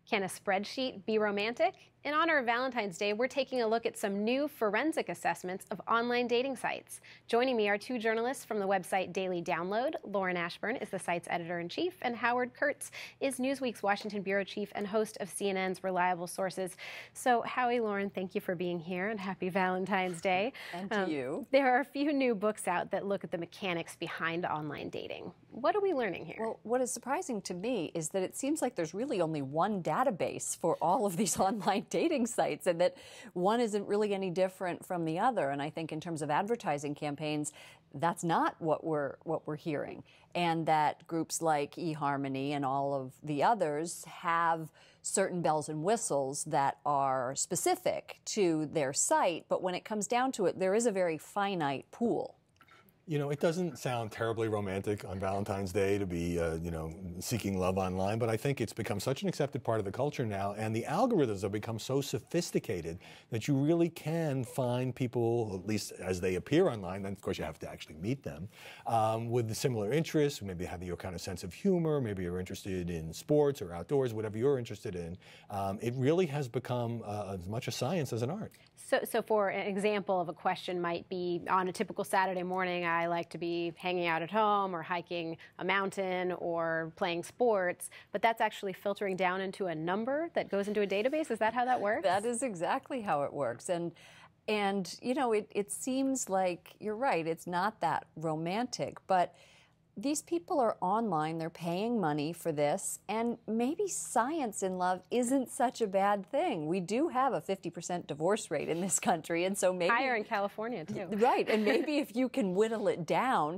Can a spreadsheet be romantic? In honor of Valentine's Day, we're taking a look at some new forensic assessments of online dating sites. Joining me are two journalists from the website Daily Download. Lauren Ashburn is the site's editor-in-chief, and Howard Kurtz is Newsweek's Washington bureau chief and host of CNN's Reliable Sources. So, Howie, Lauren, thank you for being here, and happy Valentine's Day. And to you. There are a few new books out that look at the mechanics behind online dating. What are we learning here? Well, what is surprising to me is that it seems like there's really only one database for all of these online dating sites, and that one isn't really any different from the other. And I think in terms of advertising campaigns, that's not what we're hearing. And that groups like eHarmony and all of the others have certain bells and whistles that are specific to their site, but when it comes down to it, there is a very finite pool. You know, it doesn't sound terribly romantic on Valentine's Day to be, seeking love online, but I think it's become such an accepted part of the culture now, and the algorithms have become so sophisticated that you really can find people, at least as they appear online, then of course you have to actually meet them, with similar interests, maybe have your kind of sense of humor, maybe you're interested in sports or outdoors, whatever you're interested in. It really has become as much a science as an art. So for an example of a question might be, on a typical Saturday morning, I like to be hanging out at home or hiking a mountain or playing sports, but that's actually filtering down into a number that goes into a database. Is that how that works? That is exactly how it works. And you know, it seems like you're right, it's not that romantic, but these people are online, they're paying money for this, and maybe science in love isn't such a bad thing. We do have a 50% divorce rate in this country, and so maybe... Higher in California, too. Right, and maybe if you can whittle it down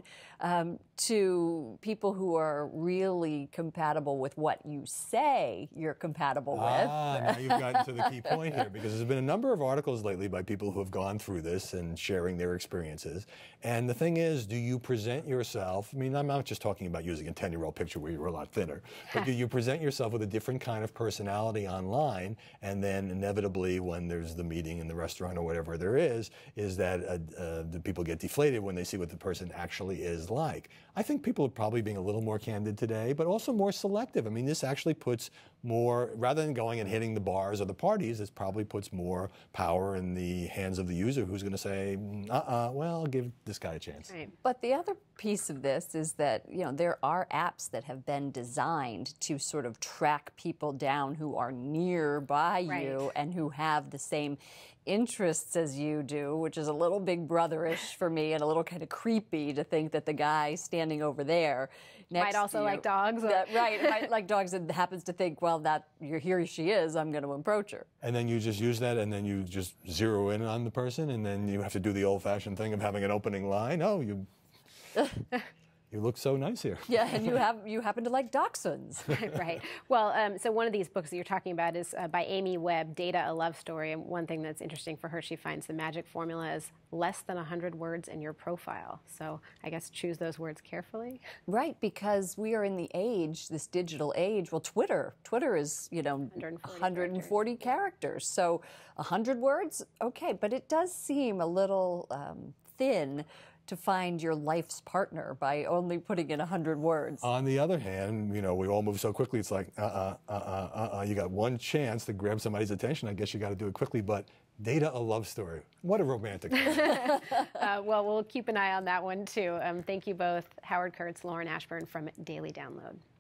to people who are really compatible with what you say you're compatible with. Now you've gotten to the key point here, because there's been a number of articles lately by people who have gone through this and sharing their experiences. And the thing is, do you present yourself, I mean, I'm not just talking about using a 10-year-old picture where you're a lot thinner, but do you present yourself with a different kind of personality online, and then inevitably when there's the meeting in the restaurant or whatever there is that the people get deflated when they see what the person actually is like. I think people are probably being a little more candid today, but also more selective. I mean, this actually puts more, rather than going and hitting the bars or the parties, this probably puts more power in the hands of the user, who's going to say, well, I'll give this guy a chance. Right. But the other piece of this is that, you know, there are apps that have been designed to sort of track people down who are nearby you and who have the same interests as you do, which is a little Big Brother-ish for me and a little kind of creepy to think that the guy standing over there next might also to you, like dogs. might like dogs, and happens to think, well, that here she is, I'm going to approach her. And then you just use that, and then you just zero in on the person, and then you have to do the old-fashioned thing of having an opening line. Oh, you look so nice here. Yeah, and you happen to like dachshunds. Right. Well, so one of these books that you're talking about is by Amy Webb, Data, a Love Story. And one thing that's interesting for her, she finds the magic formula is less than 100 words in your profile. So I guess choose those words carefully. Right, because we are in the age, this digital age. Well, Twitter is, 140 characters. So 100 words, okay, but it does seem a little thin to find your life's partner by only putting in 100 words. On the other hand, we all move so quickly, it's like, you got one chance to grab somebody's attention. I guess you got to do it quickly, but Data, a Love Story. What a romantic one. Well, we'll keep an eye on that one, too. Thank you both, Howard Kurtz, Lauren Ashburn from Daily Download.